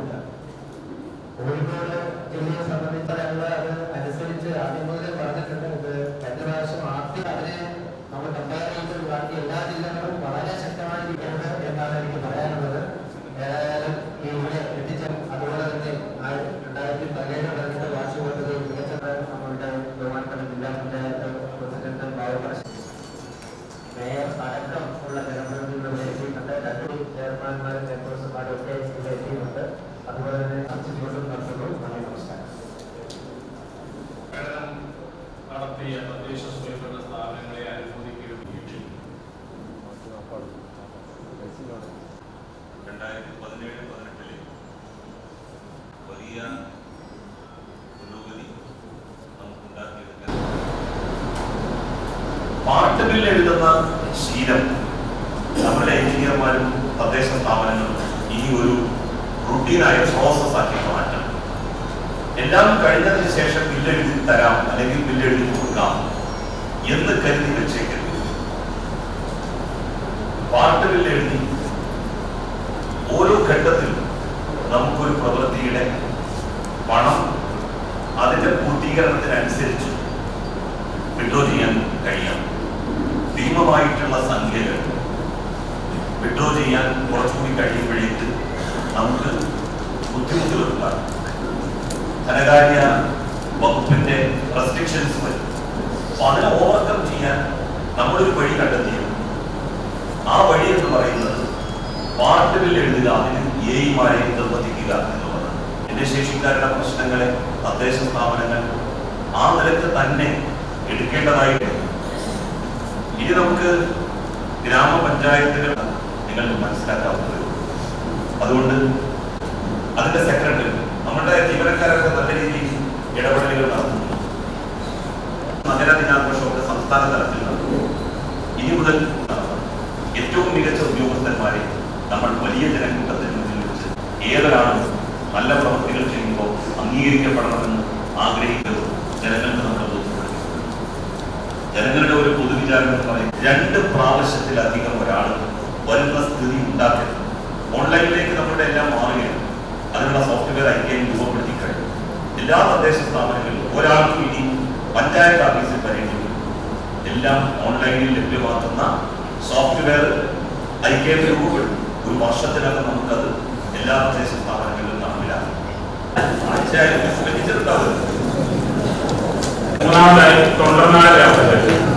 സാധ്യതയില്ല. കോഴിക്കോട് ജില്ലയെ സംബന്ധിച്ച് ഞങ്ങൾ അത് അനുസരിച്ച് ആദ്യം മുതലേ പറഞ്ഞിട്ടുണ്ട്. ഇത് കഴിഞ്ഞ പ്രാവശ്യം ആദ്യം അതിനെ നമ്മൾ കമ്പയർ ചെയ്ത് ബാക്കി എല്ലാ ജില്ലകളും വളരെ ശക്തമായിരിക്കുന്നത് എന്നാണ് എനിക്ക് പറയാനുള്ളത്. ഏതായാലും ഇവിടെ എത്തിച്ചും അതുപോലെ തന്നെ 2017 നടക്കുന്ന വാർഷിക പദ്ധതി മികച്ചത് നമ്മളുടെ ബഹുമാനപ്പെട്ട ജില്ലാ പഞ്ചായത്ത് പ്രസിഡന്റ് മേയർ അടക്കം ഉള്ള ജനപ്രതിനിധികൾ എത്തിയിട്ടുണ്ട്. 2 ചെയർമാൻമാരും മെമ്പേഴ്സുമാരും ഒക്കെ ഇവിടെ എത്തിയിട്ടുണ്ട്. അതുപോലെ തന്നെ അഞ്ചുകൊണ്ടും നടത്തുന്നു. നന്ദി, നമസ്കാരം. നടത്തിയ തദ്ദേശ സ്വയംഭരണ സ്ഥാപനങ്ങളെ അനുമോദിക്കുകയും 2017-18 വലിയ പുരോഗതി നമുക്കുണ്ടാക്കിയെടുക്കാൻ പാട്ട് ബിൽ എഴുതുന്ന ശീലം നമ്മുടെ എഞ്ചിനീയർമാരും തദ്ദേശ സ്ഥാപനങ്ങളും ഈ ഒരു റുട്ടീനായ പ്രോസസ് ആക്കി മാറ്റം. എല്ലാം കഴിഞ്ഞതിന് ശേഷം ബില്ലെഴുതി തരാം അല്ലെങ്കിൽ ബില്ലെഴുതി കൊടുക്കാം എന്ന് കരുതി വെച്ചേക്കരുത്. പാട്ട് ബില്ലെഴുതി ഓരോ ഘട്ടത്തിലും നമുക്കൊരു പ്രവൃത്തിയുടെ പണം അതിന്റെ പൂർത്തീകരണത്തിനനുസരിച്ച് വിഡ്രോ ചെയ്യാൻ കഴിയണം. ഭീമമായിട്ടുള്ള സംഖ്യകൾ വിഡ്രോ ചെയ്യാൻ കുറച്ചുകൂടി കഴിയുമ്പോഴേക്ക് നമുക്ക് ബുദ്ധിമുട്ടുകളുണ്ടാകും. ധനകാര്യ വകുപ്പിന്റെ റെസ്ട്രിക്ഷൻസ് വരും. അപ്പൊ അതിനെ ഓവർകം ചെയ്യാൻ നമ്മളൊരു വഴി കണ്ടെത്തിയത്. ആ വഴി എന്ന് പറയുന്നത് പാട്ട് ബിൽ എഴുതുക, അതിന് എമാരെ നിർബന്ധിക്കുക എന്നുള്ളതാണ്. ഭിന്നശേഷിക്കാരുടെ പ്രശ്നങ്ങളെ തദ്ദേശ സ്ഥാപനങ്ങൾ ആ നിലക്ക് തന്നെ എടുക്കേണ്ടതായിട്ട്. ഇനി നമുക്ക് ഗ്രാമപഞ്ചായത്തുകൾ നിങ്ങൾക്ക് മനസ്സിലാക്കാവുന്നത്. അതുകൊണ്ട് അതിന്റെ സെക്രട്ടറി നമ്മുടെ ജീവനക്കാരൊക്കെ നല്ല രീതിയിൽ ഇടപെടലുകൾ നടത്തുന്നു. നഗരദിനാഘോഷമൊക്കെ സംസ്ഥാന തലത്തിൽ നടത്തുന്നു. ഇനി മുതൽ ഏറ്റവും മികച്ച ഉദ്യോഗസ്ഥന്മാരെ നമ്മൾ വലിയ ജനക്കൂട്ടത്തിന് മുന്നിൽ വെച്ച് ഏതൊരാളും നല്ല പ്രവൃത്തികൾ ചെയ്യുമ്പോൾ അംഗീകരിക്കപ്പെടണമെന്ന് ആഗ്രഹിക്കുന്നത് ജനങ്ങൾക്ക് നമ്മൾ ബോധ്യപ്പെടുത്തും. ജനങ്ങളുടെ ഒരു പൊതുവിചാരം എന്ന് പറയും 2 പ്രാവശ്യത്തിലധികം ഒരാൾ വരുന്ന സ്ഥിതി ഉണ്ടാക്കരുത്. ഓൺലൈനിലേക്ക് നമ്മുടെ എല്ലാം മാറുകയാണ്. അതിനുള്ള സോഫ്റ്റ്വെയർ ഐക്യം രൂപപ്പെടുത്തി കഴിഞ്ഞു. എല്ലാ തദ്ദേശ സ്ഥാപനങ്ങളിലും ഒരാൾക്കും ഇനി പഞ്ചായത്ത് ഓഫീസിൽ വരേണ്ടി എല്ലാം ഓൺലൈനിൽ ലഭ്യമാക്കുന്ന സോഫ്റ്റ്വെയർ ഐക്യം രൂപപ്പെടും. ഒരു വർഷത്തിനകം നമുക്കത് എല്ലാ തദ്ദേശ സ്ഥാപനങ്ങളിലും നടപ്പിലാക്കും. മൂന്നാമതായി 94